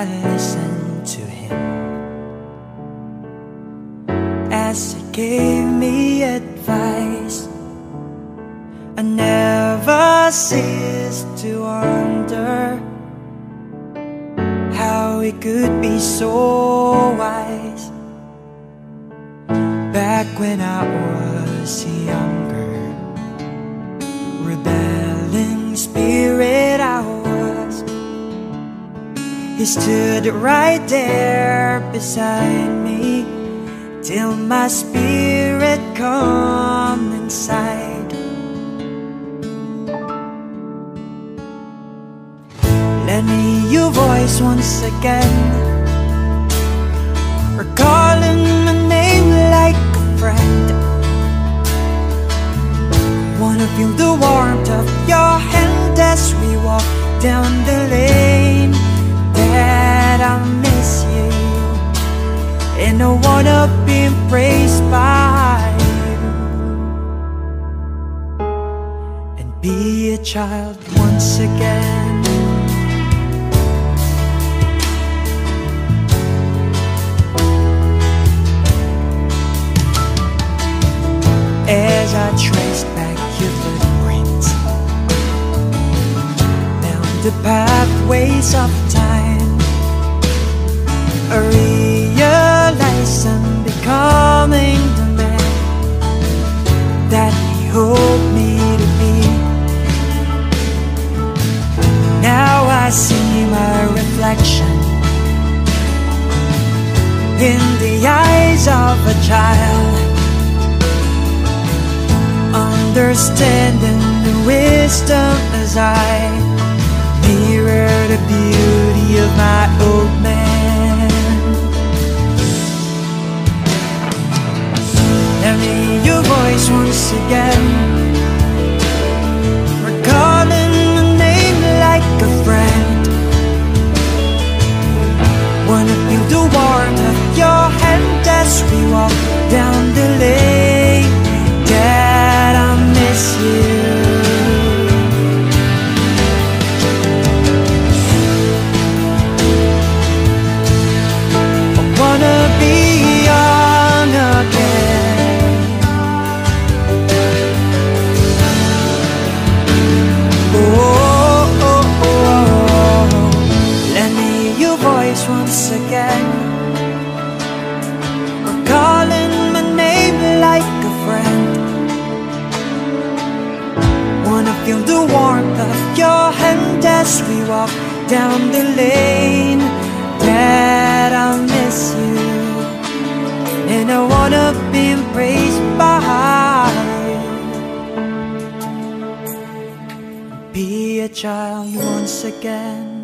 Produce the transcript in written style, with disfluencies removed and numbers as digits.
I listened to him as he gave me advice. I never ceased to wonder how he could be so wise. Back when I was younger, rebelling spirit I was, he stood right there beside me till my spirit calmed inside. Lend me your voice once again, recalling my name like a friend. Wanna feel the warmth of your hand as we walk down the lane. That I miss you, and I wanna be embraced by you and be a child once again. As I traced back your footprints down the pathways of time, I realized I'm becoming the man that he hoped me to be. Now I see my reflection in the eyes of a child, understanding the wisdom as I mirror the beauty of my old man. Lend me your voice once again, recalling my name like a friend. Wanna feel the warmth of your hand as we walk down the lane. That I miss you. I wanna be young again. Oh, oh, oh. Lend me your voice once again, recalling my name like a friend. Wanna feel the warmth of your hand as we walk down the lane. That I miss you, and I wanna be embraced by you. Be a child once again.